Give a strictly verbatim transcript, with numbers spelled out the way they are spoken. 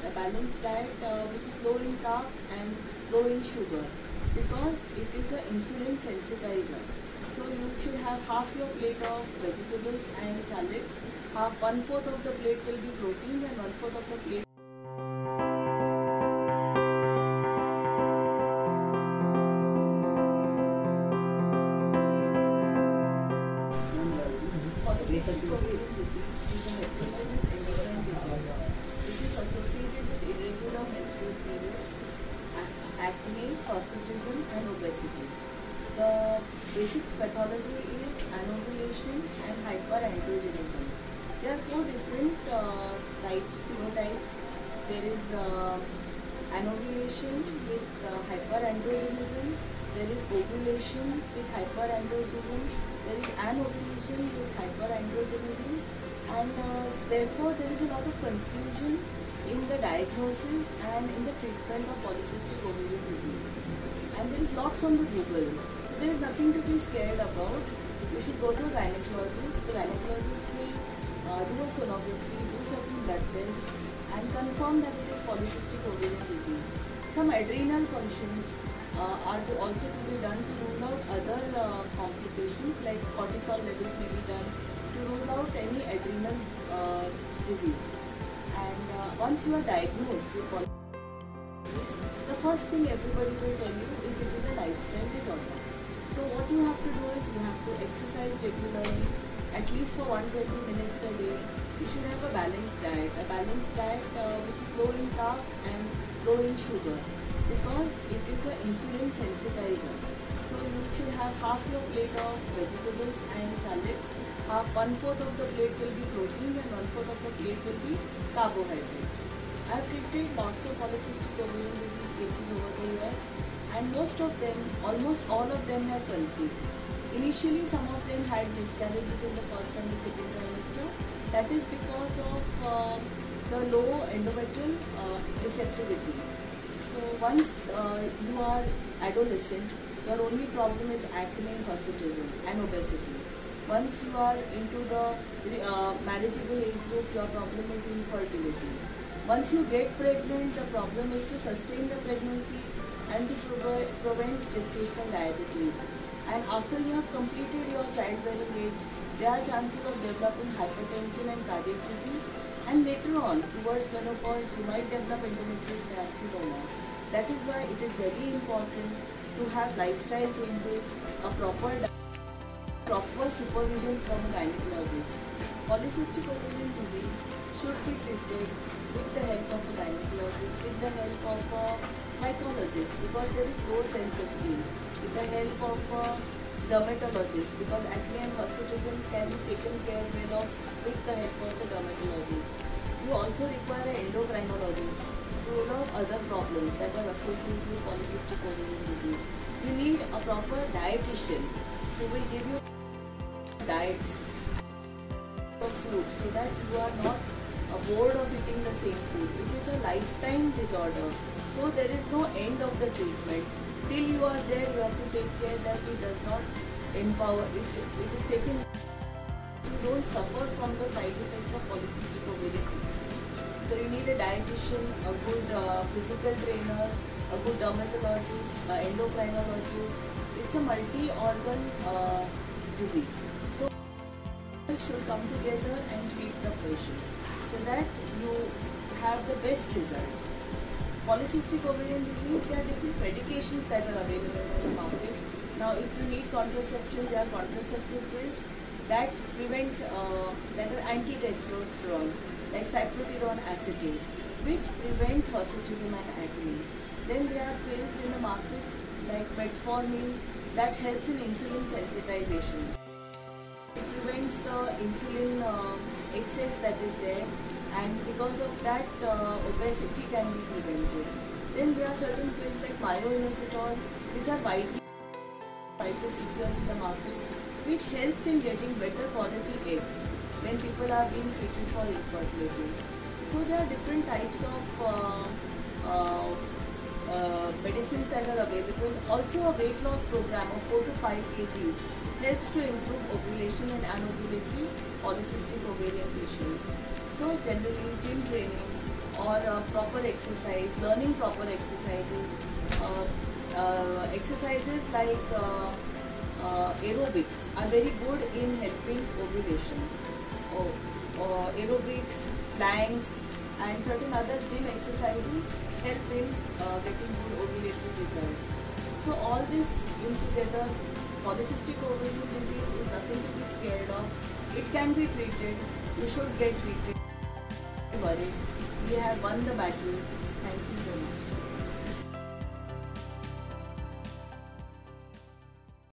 a balanced diet uh, which is low in carbs and low in sugar, because it is an insulin sensitizer. So you should have half your plate of vegetables and salads, half one fourth of the plate will be protein and one fourth of the plate polycystic ovarian disease is a heterogeneous endocrine disorder. It is associated with irregular menstrual periods, acne, hirsutism and obesity. The basic pathology is anovulation and hyperandrogenism. There are four different uh, types, phenotypes. There is uh, anovulation with uh, hyperandrogenism. There is ovulation with hyperandrogenism. There is anovulation with hyperandrogenism, and uh, therefore there is a lot of confusion in the diagnosis and in the treatment of polycystic ovarian disease. And there is lots on the Google. So there is nothing to be scared about. You should go to a gynecologist. The gynecologist will uh, do a sonography, do certain blood tests, and confirm that it is polycystic ovarian disease. Some adrenal functions uh, are to also to be done to rule out other uh, complications, like cortisol levels may be done to rule out any adrenal uh, disease. And uh, once you are diagnosed with polycystic disease, the first thing everybody will tell you is it is a lifestyle disorder. So what you have to do is you have to exercise regularly, at least for one hundred twenty minutes a day. You should have a balanced diet, a balanced diet uh, which is low in carbs and low in sugar, because it is an insulin sensitizer. So you should have half your plate of vegetables and salads, half one fourth of the plate will be protein and one fourth of the plate will be carbohydrates. I have treated lots of polycystic ovarian disease cases over the years, and most of them, almost all of them have conceived. Initially, some of them had miscarriages in the first and the second trimester. That is because of uh, the low endometrial uh, receptivity. So once uh, you are adolescent, your only problem is acne, hirsutism and obesity. Once you are into the uh, marriageable age group, your problem is infertility. Once you get pregnant, the problem is to sustain the pregnancy and to prov prevent gestational diabetes. And after you have completed your childbearing age, there are chances of developing hypertension and cardiac disease, and later on, towards menopause, you might develop endometrial carcinoma. That is why it is very important to have lifestyle changes, a proper proper supervision from a gynecologist. Polycystic ovarian disease should be treated with the help of a gynecologist, with the help of a psychologist, because there is low self-esteem, with the help of a dermatologist, because acne and hirsutism can be taken care well of with the help of the dermatologist. You also require an endocrinologist to rule out other problems that are associated with polycystic ovarian disease. You need a proper dietitian who will give you diets of food so that you are not bored of eating the same food. It is a lifetime disorder, so there is no end of the treatment. Till you are there, you have to take care that it does not empower, it, it is taken, you don't suffer from the side effects of polycystic ovarian disease. So you need a dietitian, a good uh, physical trainer, a good dermatologist, an endocrinologist. It's a multi-organ uh, disease. So you should come together and treat the patient so that you have the best result. Polycystic ovarian disease, there are different medications that are available in the market. Now, if you need contraception, there are contraceptive pills that prevent, uh, that are anti-testosterone, like cyproterone acetate, which prevent hirsutism and acne. Then there are pills in the market like metformin that helps in insulin sensitization. It prevents the insulin uh, excess that is there, and because of that uh, obesity can be prevented. Then there are certain pills like myoinositol which are widely five to six years in the market, which helps in getting better quality eggs when people are being treated for infertility. So there are different types of uh, uh, uh, medicines that are available. Also a weight loss program of four to five kilograms helps to improve ovulation and anovulatory polycystic ovarian patients. So generally gym training or uh, proper exercise, learning proper exercises, uh, uh, exercises like uh, uh, aerobics are very good in helping ovulation. Or, or aerobics, planks, and certain other gym exercises help in uh, getting good ovulatory results. So all this in together, polycystic ovarian disease is nothing to be scared of. It can be treated. You should get treated. Don't worry. We have won the battle. Thank you so much.